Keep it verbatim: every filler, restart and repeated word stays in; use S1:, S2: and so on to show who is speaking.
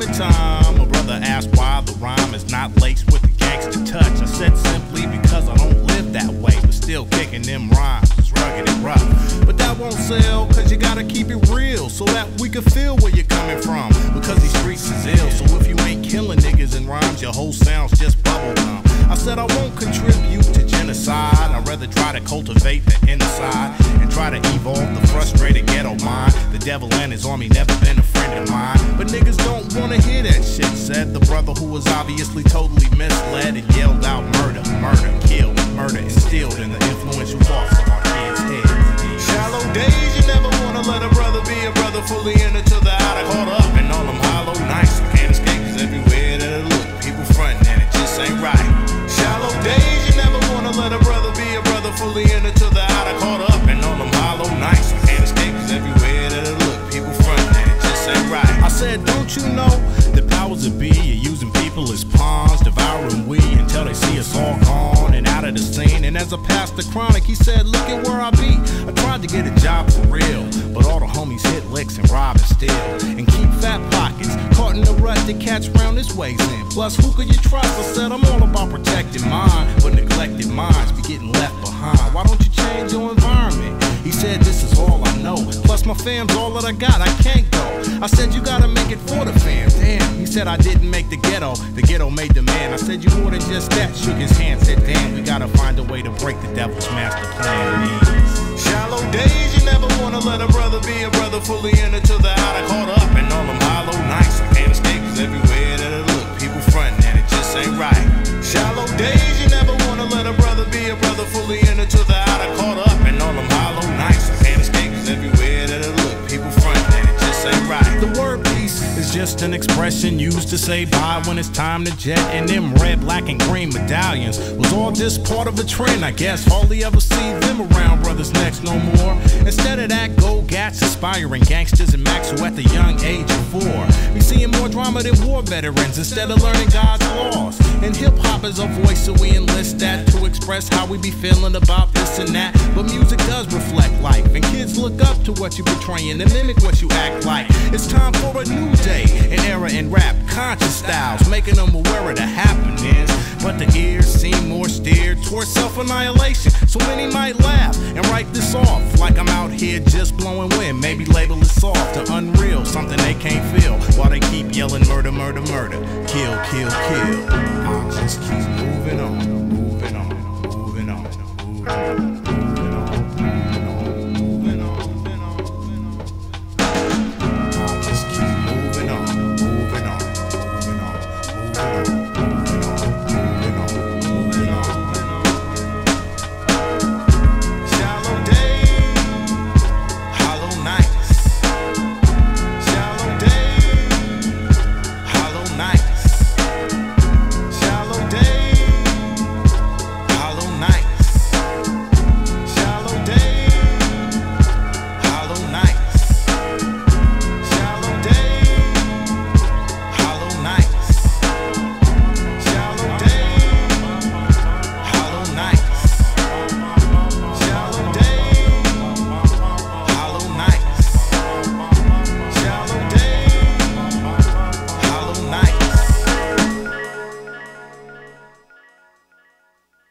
S1: Every time a brother asks why the rhyme is not laced with the gangster touch, I said simply because I don't live that way, but still kicking them rhymes, it's rugged and rough. But that won't sell, cause you gotta keep it real, so that we can feel where you're coming from, because these streets is ill. So if you ain't killing niggas in rhymes, your whole sound's just bubblegum. I said I won't contribute to genocide, I'd rather try to cultivate the inner side, and try to evolve the frustrated ghetto mind. The devil and his army never been a friend of mine, but niggas don't wanna hear that shit, said the brother who was obviously totally misled and yelled out murder, murder, kill, murder instilled in the influential thoughts of our kids' heads. Shallow days, you never wanna let a brother be a brother, fully in it to the outer, caught up in all them hollow nights. I can't escape, cause everywhere that I look, people frontin' and it just ain't right. Shallow days, you never wanna let a brother be a brother, fully in it to the outer, caught up in all them hollow nights. I can't escape, cause everywhere that I look, people frontin' and it just ain't right. I said, don't you know the powers that be are using people as pawns, devouring we until they see us all gone and out of the scene. And as I passed the chronic, he said, look at where I be. I tried to get a job for real, but all the homies hit licks and rob and steal and keep fat pockets, caught in the rut to catch round his ways in. Plus, who could you trust? I said, I'm all about protecting mine, but neglected minds be getting left behind. Why don't you change your environment? He said, this is all I know, plus my fam's all that I got, I can't go. I said, you gotta make it for the fam. Damn, he said I didn't make the ghetto, the ghetto made the man. I said, you more than just that. Shook his hand, said, damn, we gotta find a way to break the devil's master plan. Shallow days, you never wanna let a brother be a brother, fully in it to the outer, caught up in all them hollow nights. I can't escape, cause everywhere that I look, people frontin' and it just ain't right. Shallow days, you never wanna let a brother be a brother, fully in it to the outer, caught up in all them hollow nights. I can't escape, cause everywhere that I look, people frontin' and it just ain't right. The word peace is just an expression used to say bye when it's time to jet, and them red, black, and green medallions was all just part of a trend, I guess. Hardly ever see them around brothers next no more. Instead of that, go gats, aspiring gangsters and max who at the young age of four be seeing more drama than war veterans instead of learning God's laws. And hip-hop is a voice, so we enlist that to express how we be feeling about this and that. But music does reflect life, and kids look up to what you're portraying and mimic what you act like. It's time for a new day, an era in rap, conscious styles, making them aware of the happenings. But the ears seem more steered towards self-annihilation, so many might laugh and write this off like I'm out here just blowing wind. Maybe label it soft to unreal, something they can't feel, while they keep yelling murder, murder, murder, kill, kill, kill.